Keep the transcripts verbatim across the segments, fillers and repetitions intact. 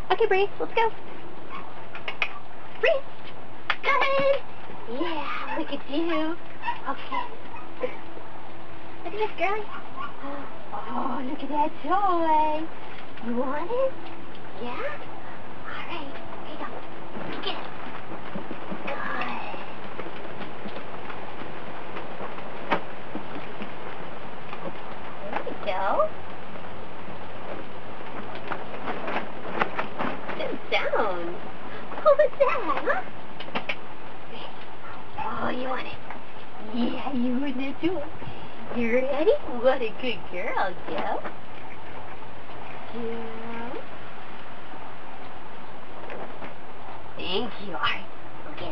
Okay, Bree, let's go. Bree, good. Yeah, look at you. Okay. Look at this, girl. Oh, look at that toy. You want it? Yeah? All right. Here you go. Get it. Good. There we go. Good sound. What was that, huh? Oh, you want it? Yeah, you want it too. You ready? What a good girl, Joe. Joe. Thank you. All right, go get it.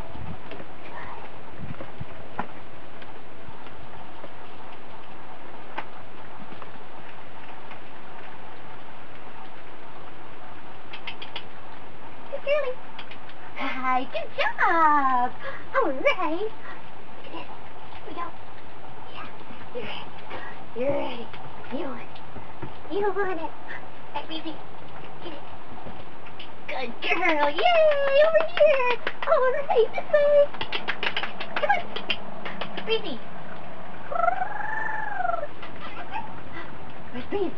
Good girlie. Hi, good job. All right. Look at this. Here we go. Yeah, you're ready. You're ready. You want it. You want it. Hey, baby. Get it. Good girl. Yay, over here. All right, this way. Come on. Breezy. Where's Breeze?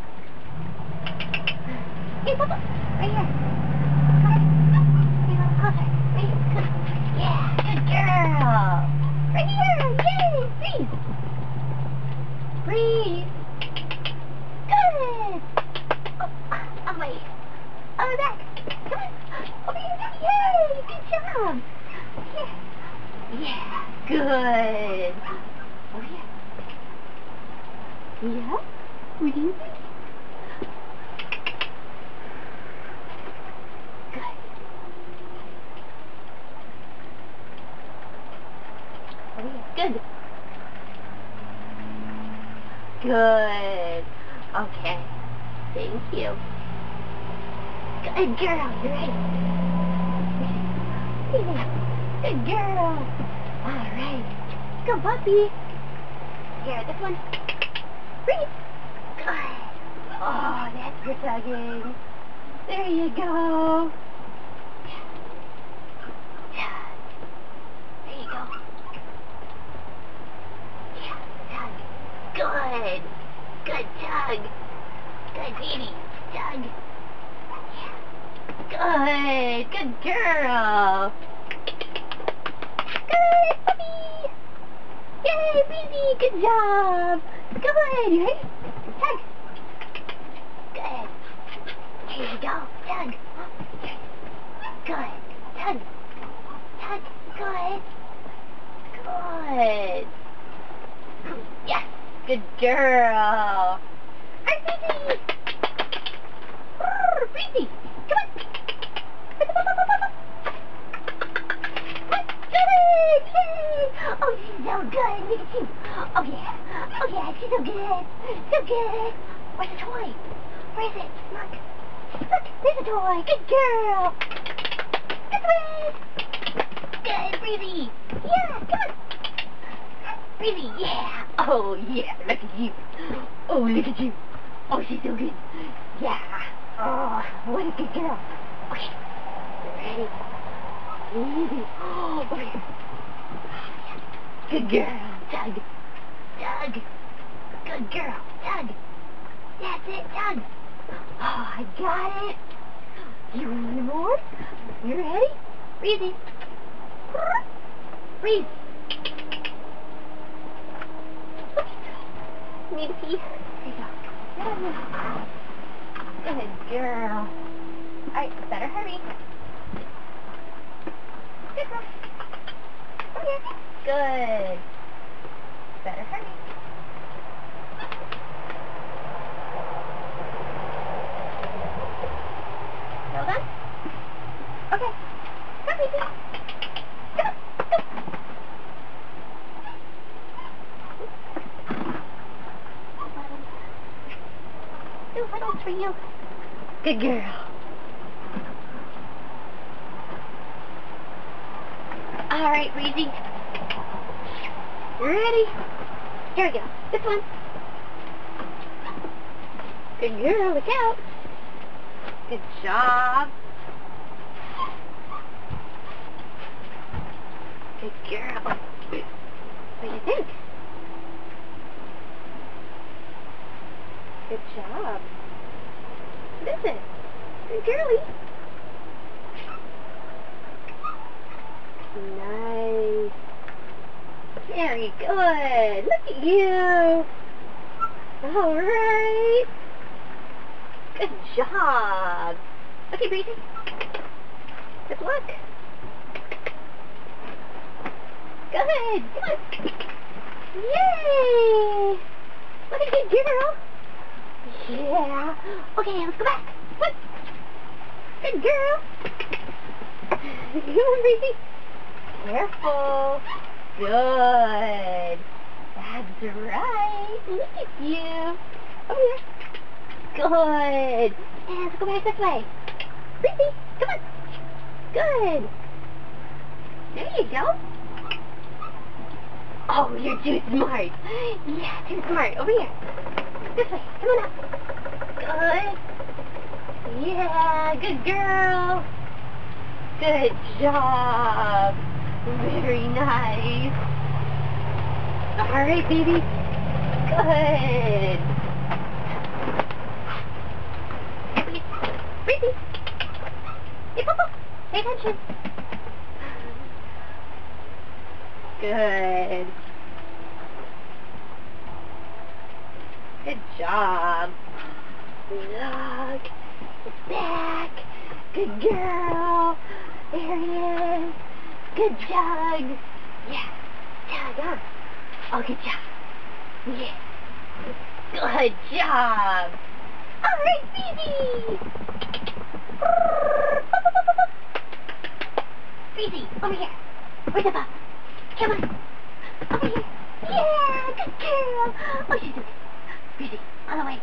Hey, Papa. Right here. Come on. Here, closer. Right here. Good. Yeah, good girl. Right here. Yay, Breeze. Breeze. Good. Oh, oh, wait. Oh, back. Come on. Over here. Yay, good job. Yeah. Yeah, good. Over here. Yeah? What do you think? Good. Over here. Good. Good. Okay. Thank you. Good girl. You ready? Good girl. All right. Go, puppy. Here, this one. Breathe. Good. Oh, that's for tugging. There you go. Yeah. There you go. Yeah, tug. Good. Good tug. Good baby. Tug. Yeah. Good. Good girl. Good puppy. Yay, Breezy. Good job. Good. You ready? Tug. Good. Here you go. Tug. Good. Tug. Tug. Good. Good. Yes. Good girl. Alright, Breezy. Breezy. Come on. Good. Yay. Oh, she's so good. Look at you. Oh, yeah. Oh, yeah. She's so good. So good. Where's the toy? Where is it? Look. Look. There's a toy. Good girl. This way. Good, Breezy. Yeah. Come on. Breezy. Yeah. Oh, yeah. Look at you. Oh, look at you. Oh, she's so good. Yeah. Oh, what a good girl. Okay. You ready? Easy. Oh, over here. Good girl. Tug. Tug. Good girl. Tug. That's it. Tug. Oh, I got it. You want more? You ready? Breezy. Breathe. Need to pee? There you go. Good girl. Alright, better hurry. Good girl. Over here. Good. Better hurry. Well done? Okay. Come, Breezy. Come on. Go. Two puddles for you. Good girl. Alright, Breezy. Ready? Here we go. This one. Good girl, look out. Good job. Good girl. What do you think? Good job. What is it? Good girly. Nice. Very good. Look at you. All right. Good job. Okay, Breezy. Good luck. Good. Come on. Yay. What a good girl. Yeah. Okay, let's go back. What? Good girl. Come on, Breezy. Careful. Good. That's right. Look at you. Over here. Good. And let's go back this way. Breezy, come on. Good. There you go. Oh, you're too smart. Yeah, too smart. Over here. This way. Come on up. Good. Yeah, good girl. Good job. Very nice. All right, baby. Good. Breezy. Hey, Poodle. Pay attention. Good. Good job. Look. It's back. Good girl. There he is. Good jug. Yeah. Jug, huh? Oh, good job. Yeah. Good job. All right, baby. Breezy, over here. Where's the pup? Come on. Over here. Yeah, good girl. Oh, she's doing it. Breezy, on the way.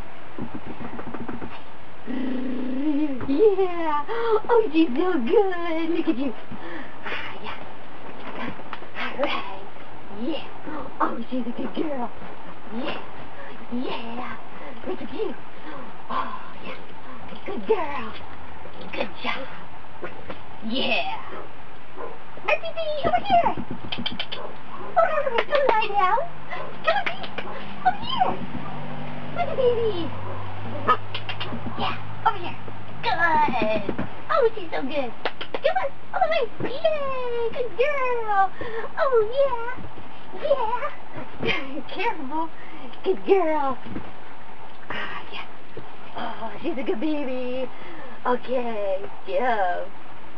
Yeah. Oh, she's so good. Look at you. Ah, yeah. All right. Yeah. Oh, she's a good girl. Yeah. Yeah. Look at you. Oh, yeah. Good girl. Good job. Yeah. R P C, over here. Oh, come lie down. Come on, baby. Over here. Look at baby. Yeah, over here. Good. Oh, she's so good. Come on, all the way. Yay, good girl. Oh, yeah. Yeah. Careful. Good girl. Ah, yeah. Oh, she's a good baby. Okay, go.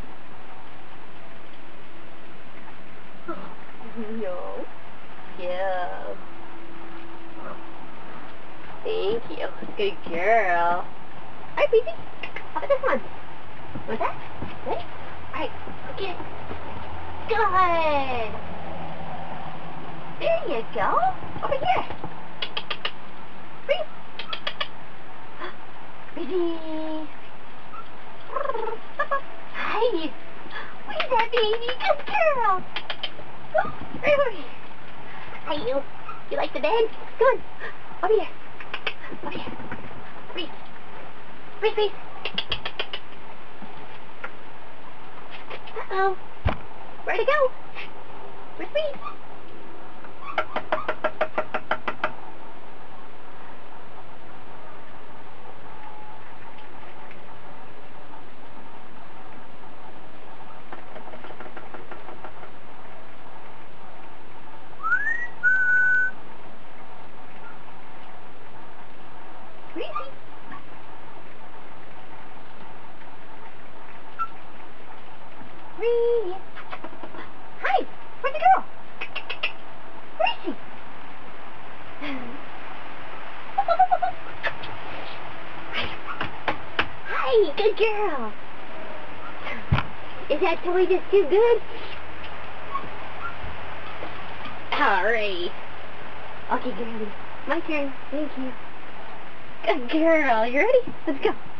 No. Go. Thank you. Good girl. Alright, baby. How about this one? What's that? Ready? Alright, okay. Good. There you go. Over here. Breathe. Breathe. Hi. Where's that baby? Good girl. Right over here. Hi, you. You like the bed? Come on. Over here. Over here. Breathe. Breathe, breathe. Uh-oh. Where'd it go? Where's Breathe? Breezy. Breathe. Hi, where's the girl? Where is she? Hi, good girl. Is that toy just too good? Alright. Okay, girlie. My turn. Thank you. Good girl. You ready? Let's go.